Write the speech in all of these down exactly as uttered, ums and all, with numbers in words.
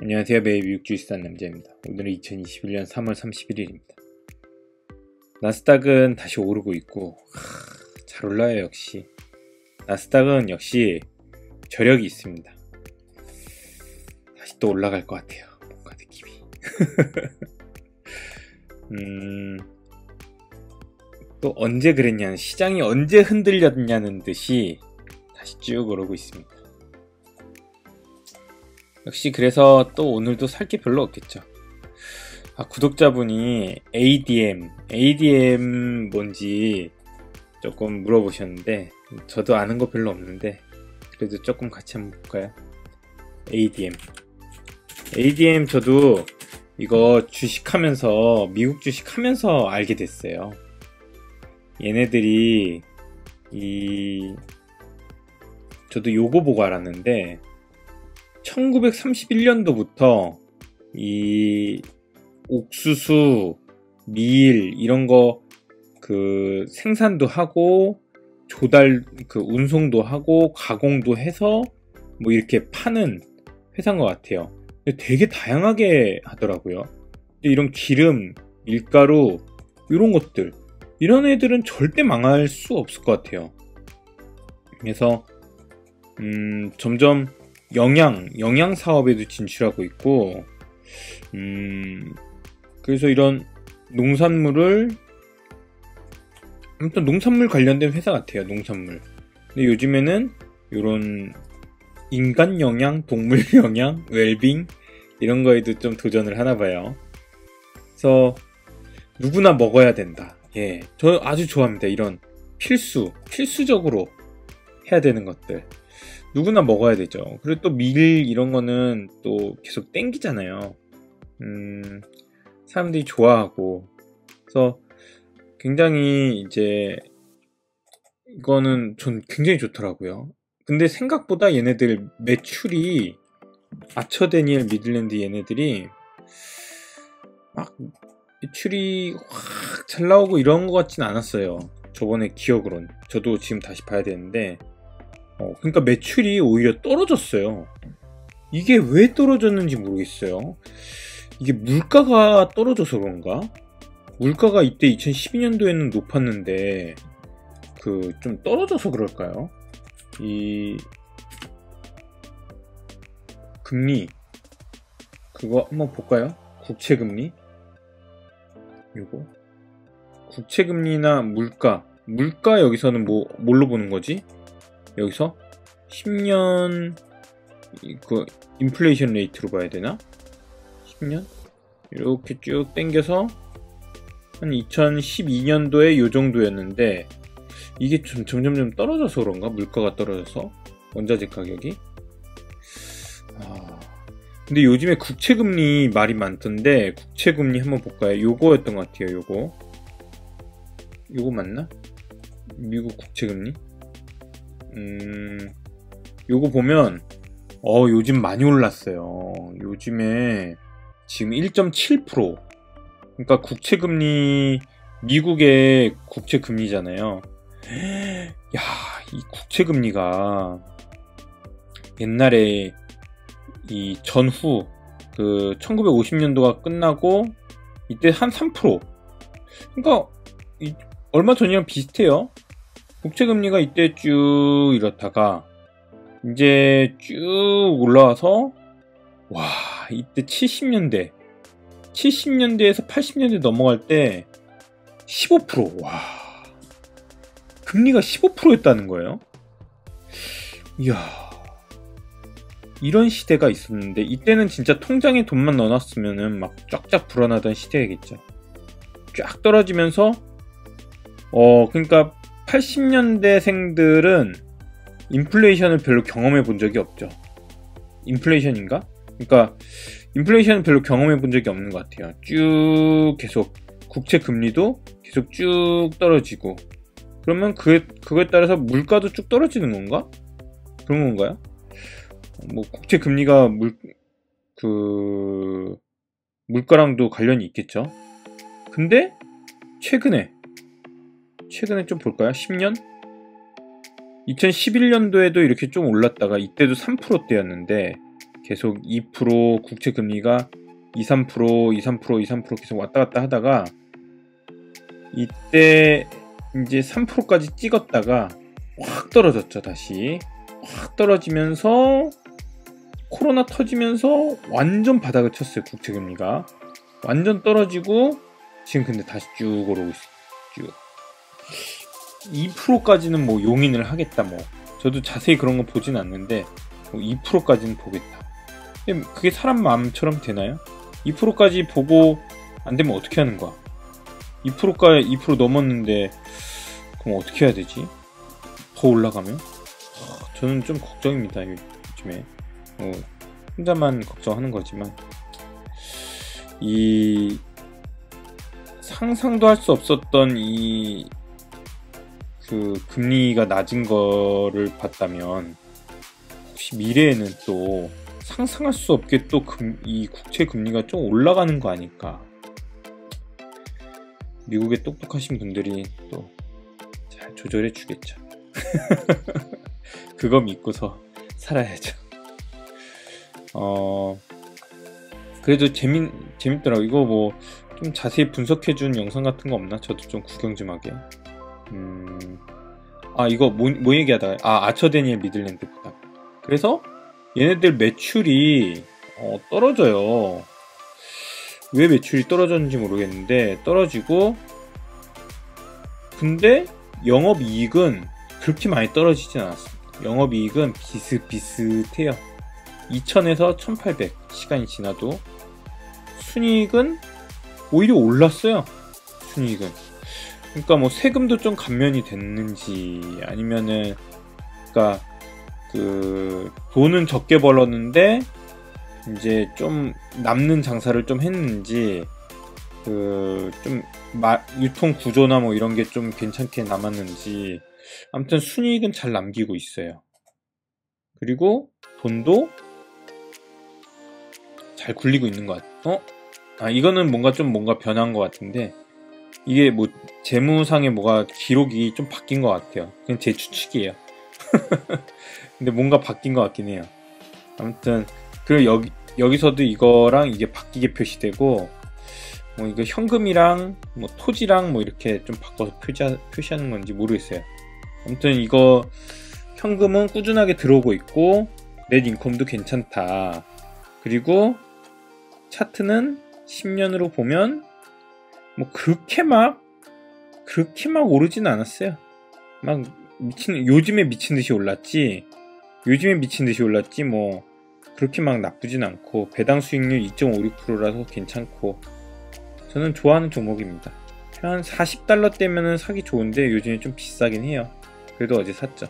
안녕하세요. 매일 미국 주식 사는 남자입니다. 오늘은 이천이십일 년 삼월 삼십일일입니다. 나스닥은 다시 오르고 있고 하, 잘 올라요. 역시 나스닥은 역시 저력이 있습니다. 다시 또 올라갈 것 같아요. 뭔가 느낌이 음, 또 언제 그랬냐는, 시장이 언제 흔들렸냐는 듯이 다시 쭉 오르고 있습니다. 역시 그래서 또 오늘도 살 게 별로 없겠죠. 아, 구독자분이 에이디엠, 에이디엠 뭔지 조금 물어보셨는데 저도 아는 거 별로 없는데 그래도 조금 같이 한번 볼까요? 에이디엠 에이디엠 저도 이거 주식하면서, 미국 주식하면서 알게 됐어요. 얘네들이 이 저도 요거 보고 알았는데 천구백삼십일 년도부터 이 옥수수, 밀 이런 거 그 생산도 하고 조달 그 운송도 하고 가공도 해서 뭐 이렇게 파는 회사인 것 같아요. 근데 되게 다양하게 하더라고요. 이런 기름, 밀가루 이런 것들, 이런 애들은 절대 망할 수 없을 것 같아요. 그래서 음, 점점 영양, 영양 사업에도 진출하고 있고, 음, 그래서 이런 농산물을, 아무튼 농산물 관련된 회사 같아요, 농산물. 근데 요즘에는 이런 인간 영양, 동물 영양, 웰빙, 이런 거에도 좀 도전을 하나 봐요. 그래서 누구나 먹어야 된다. 예, 저 아주 좋아합니다. 이런 필수, 필수적으로 해야 되는 것들. 누구나 먹어야 되죠. 그리고 또 밀 이런 거는 또 계속 땡기잖아요. 음, 사람들이 좋아하고. 그래서 굉장히 이제 이거는 전 굉장히 좋더라고요. 근데 생각보다 얘네들 매출이, 아처 데니엘 미들랜드 얘네들이 막 매출이 확 잘 나오고 이런 것 같진 않았어요. 저번에 기억으론. 저도 지금 다시 봐야 되는데 어, 그러니까 매출이 오히려 떨어졌어요. 이게 왜 떨어졌는지 모르겠어요. 이게 물가가 떨어져서 그런가? 물가가 이때 이천십이 년도에는 높았는데 그 좀 떨어져서 그럴까요? 이 금리 그거 한번 볼까요? 국채금리 요거 국채금리나 물가 물가 여기서는 뭐 뭘로 보는 거지? 여기서 십 년 그 인플레이션 레이트로 봐야 되나? 십 년? 이렇게 쭉 당겨서 한 이천십이 년도에 요 정도였는데 이게 좀 점점점 떨어져서 그런가? 물가가 떨어져서 원자재 가격이. 아, 근데 요즘에 국채금리 말이 많던데 국채금리 한번 볼까요? 요거였던 것 같아요. 요거 요거 맞나? 미국 국채금리? 음, 요거 보면 어 요즘 많이 올랐어요. 요즘에 지금 일 점 칠 퍼센트. 그러니까 국채금리, 미국의 국채금리잖아요. 야, 이 국채금리가 옛날에 이 전후 그 천구백오십 년도가 끝나고 이때 한 삼 퍼센트. 그러니까 이, 얼마 전이랑 비슷해요. 국채금리가 이때 쭉 이렇다가 이제 쭉 올라와서 와, 이때 칠십 년대 칠십 년대에서 팔십 년대 넘어갈 때 십오 퍼센트. 와, 금리가 십오 퍼센트였다는 거예요. 이야, 이런 시대가 있었는데 이때는 진짜 통장에 돈만 넣어놨으면은 막 쫙쫙 불어나던 시대겠죠. 쫙 떨어지면서 어 그러니까 팔십 년대생들은 인플레이션을 별로 경험해 본 적이 없죠. 인플레이션인가? 그러니까 인플레이션은 별로 경험해 본 적이 없는 것 같아요. 쭉 계속 국채 금리도 계속 쭉 떨어지고, 그러면 그에, 그거에 따라서 물가도 쭉 떨어지는 건가? 그런 건가요? 뭐 국채 금리가 물, 그 물가랑도 관련이 있겠죠. 근데 최근에 최근에 좀 볼까요? 십 년? 이천십일 년도에도 이렇게 좀 올랐다가 이때도 삼 퍼센트대였는데 계속 이 퍼센트 국채 금리가 이, 삼 퍼센트, 이, 삼 퍼센트, 이, 삼 퍼센트 계속 왔다 갔다 하다가 이때 이제 삼 퍼센트까지 찍었다가 확 떨어졌죠. 다시 확 떨어지면서 코로나 터지면서 완전 바닥을 쳤어요. 국채 금리가 완전 떨어지고 지금 근데 다시 쭉 오르고 있어요. 쭉 이 퍼센트까지는 뭐 용인을 하겠다. 뭐 저도 자세히 그런 거 보진 않는데 뭐 이 퍼센트까지는 보겠다. 근데 그게 사람 마음처럼 되나요? 이 퍼센트까지 보고 안 되면 어떻게 하는 거야? 이 퍼센트가 이 퍼센트 넘었는데 그럼 어떻게 해야 되지? 더 올라가면? 저는 좀 걱정입니다. 요즘에 어, 혼자만 걱정하는 거지만 이 상상도 할 수 없었던 이 그 금리가 낮은 거를 봤다면 혹시 미래에는 또 상상할 수 없게 또 이 국채 금리가 좀 올라가는 거 아닐까? 미국의 똑똑하신 분들이 또 잘 조절해 주겠죠. 그거 믿고서 살아야죠. 어 그래도 재밌 재밌더라고. 이거 뭐 좀 자세히 분석해 준 영상 같은 거 없나? 저도 좀 구경 좀 하게. 음, 아 이거 뭐, 뭐 얘기하다가 아 아처 데니엘 미들랜드 보다. 그래서 얘네들 매출이 어, 떨어져요. 왜 매출이 떨어졌는지 모르겠는데 떨어지고 근데 영업이익은 그렇게 많이 떨어지진 않았습니다. 영업이익은 비슷비슷해요. 이천에서 천팔백 시간이 지나도 순이익은 오히려 올랐어요. 순이익은. 그러니까 뭐 세금도 좀 감면이 됐는지 아니면은 그러니까 그 돈은 적게 벌었는데 이제 좀 남는 장사를 좀 했는지 그 좀 유통 구조나 뭐 이런 게 좀 괜찮게 남았는지 아무튼 순이익은 잘 남기고 있어요. 그리고 돈도 잘 굴리고 있는 것 같아요. 어? 아 이거는 뭔가 좀 뭔가 변한 것 같은데 이게 뭐 재무상에 뭐가 기록이 좀 바뀐 것 같아요. 그냥 제 추측이에요. 근데 뭔가 바뀐 것 같긴 해요. 아무튼 그리고 여기 여기서도 이거랑 이게 바뀌게 표시되고 뭐 이거 현금이랑 뭐 토지랑 뭐 이렇게 좀 바꿔서 표시 표시하는 건지 모르겠어요. 아무튼 이거 현금은 꾸준하게 들어오고 있고 넷 인컴도 괜찮다. 그리고 차트는 십 년으로 보면 뭐 그렇게 막 그렇게 막 오르진 않았어요. 막 미친 요즘에 미친 듯이 올랐지. 요즘에 미친 듯이 올랐지 뭐 그렇게 막 나쁘진 않고 배당 수익률 이 점 오육 퍼센트라서 괜찮고 저는 좋아하는 종목입니다. 한 사십 달러대면은 사기 좋은데 요즘에 좀 비싸긴 해요. 그래도 어제 샀죠.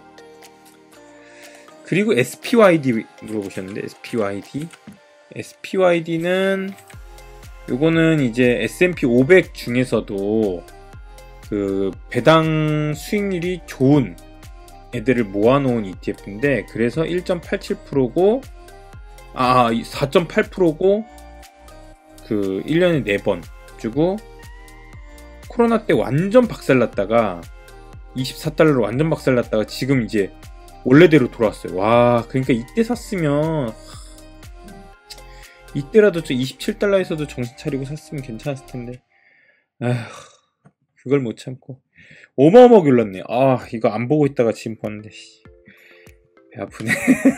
그리고 에스피와이디 물어보셨는데 에스피와이디 에스피와이디는 요거는 이제 에스 앤 피 오백 중에서도 그 배당 수익률이 좋은 애들을 모아놓은 이티에프인데 그래서 일 점 팔칠 퍼센트고 아 사 점 팔 퍼센트고 그 일 년에 네 번 주고 코로나 때 완전 박살났다가 이십사 달러로 완전 박살났다가 지금 이제 원래대로 돌아왔어요. 와 그러니까 이때 샀으면 이때라도 저 이십칠 달러에서도 정신 차리고 샀으면 괜찮았을 텐데 아휴 그걸 못 참고 어마어마하게 올랐네. 아 이거 안 보고 있다가 지금 봤는데 배 아프네.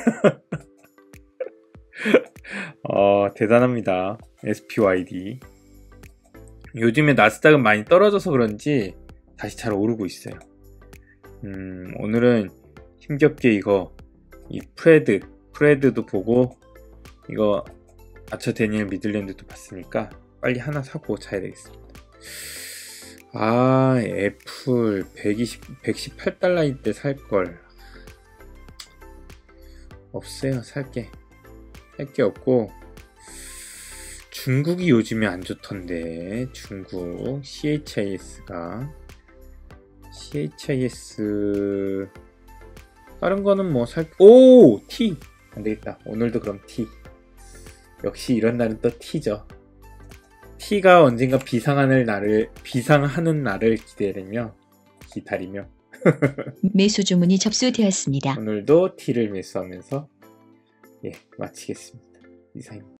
어 대단합니다. 에스피와이디 요즘에 나스닥은 많이 떨어져서 그런지 다시 잘 오르고 있어요. 음 오늘은 힘겹게 이거 이 프레드 프레드도 보고 이거 아처 데니엘 미들랜드도 봤으니까 빨리 하나 사고 자야 되겠습니다. 아 애플 백이십, 백십팔 달러일 때 살걸. 없어요. 살게 살게 없고 중국이 요즘에 안 좋던데 중국 씨에이치아이에스가 씨에이치아이에스 다른 거는 뭐 살 오! T! 안되겠다. 오늘도 그럼 T 역시 이런 날은 또 T죠. T가 언젠가 비상하는 날을 비상하는 날을 기다리며 기다리며 매수 주문이 접수되었습니다. 오늘도 T를 매수하면서 예 마치겠습니다. 이상입니다.